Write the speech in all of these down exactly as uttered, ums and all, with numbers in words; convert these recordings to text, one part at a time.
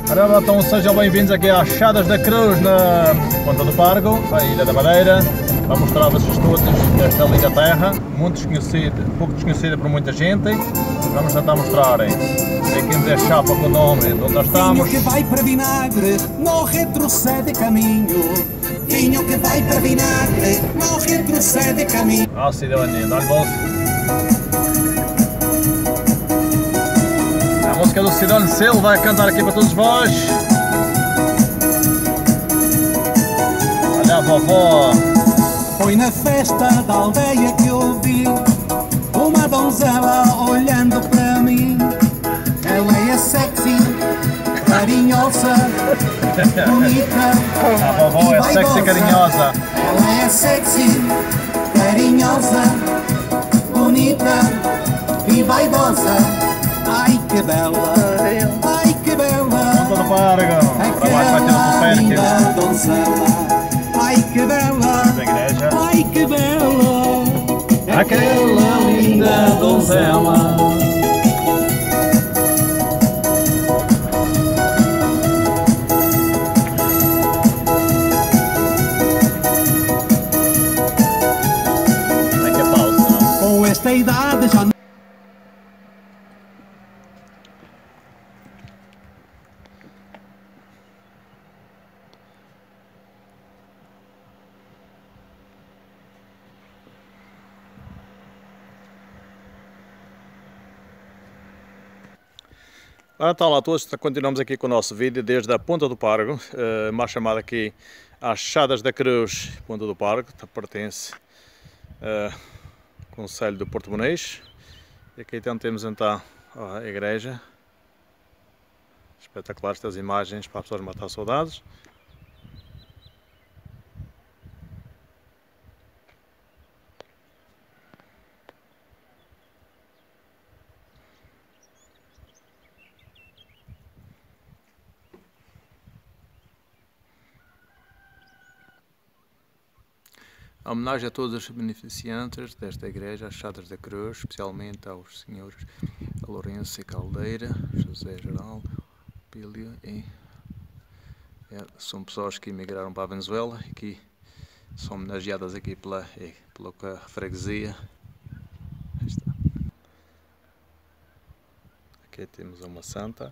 Ora, então sejam bem-vindos aqui às Chadas da Cruz, na Ponta do Pargo, a Ilha da Madeira. Vamos mostrar-vos os todos desta linda terra, muito desconhecida, pouco desconhecida por muita gente. Vamos tentar mostrar. Aqui nos é chapa com o nome de onde nós estamos. Vinho que vai para vinagre, não retrocede caminho. Vinho que vai para vinagre, não retrocede caminho. Ah, cidadania, dá-lhe bolso. A música do Cidadão Silva vai cantar aqui para todos vós. Olha a vovó. Foi na festa da aldeia que eu vi uma donzela olhando para mim. Ela é sexy, carinhosa, bonita. A vovó é sexy e carinhosa. Ela é sexy, carinhosa, bonita e vaidosa. Ai que bela, ai que bela. Ponta do Pargo. Para baixo vai ter um super linda donzela. Ai que bela, da igreja. ai que bela, Aquela linda donzela. com esta idade já. Ora, então, olá a todos, continuamos aqui com o nosso vídeo desde a Ponta do Pargo, uh, mais chamada aqui às Chadas da Cruz, Ponta do Pargo, que pertence ao uh, Concelho do Portimonense. E aqui então temos então ó, a igreja, espetacular estas imagens para as pessoas matar saudades. A homenagem a todos os beneficiantes desta igreja, as Chadas da Cruz, especialmente aos senhores Lourenço e Caldeira, José Geraldo, Pílio, e é, são pessoas que emigraram para a Venezuela e que são homenageadas aqui pela, pela freguesia. Aí está. Aqui temos uma santa.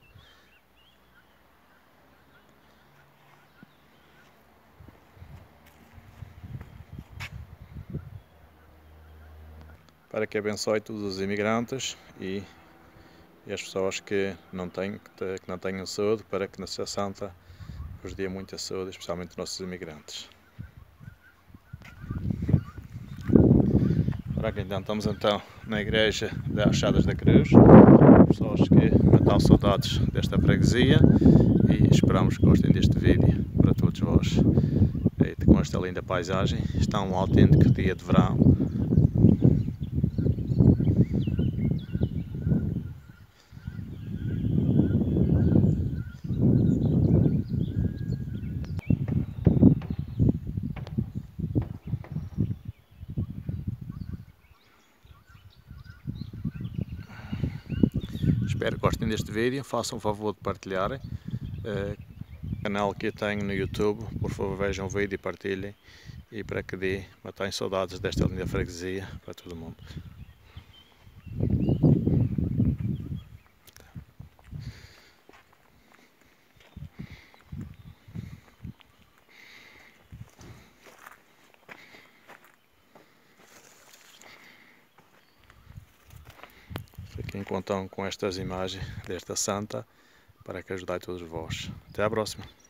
Para que abençoe todos os imigrantes e, e as pessoas que não têm, que não tenham saúde, para que Nossa Santa vos dê muita saúde, especialmente os nossos imigrantes. Para que então estamos então na igreja das Chadas da Cruz, pessoas que matam saudades desta freguesia, e esperamos que gostem deste vídeo para todos vós. E com esta linda paisagem, está um autêntico dia de verão. Espero que gostem deste vídeo, façam o favor de partilharem. Uh, o canal que eu tenho no YouTube, por favor vejam o vídeo e partilhem. E para que dê, matem saudades desta linda freguesia para todo mundo. Fiquem contando com estas imagens desta santa para que ajudai todos vós. Até à próxima.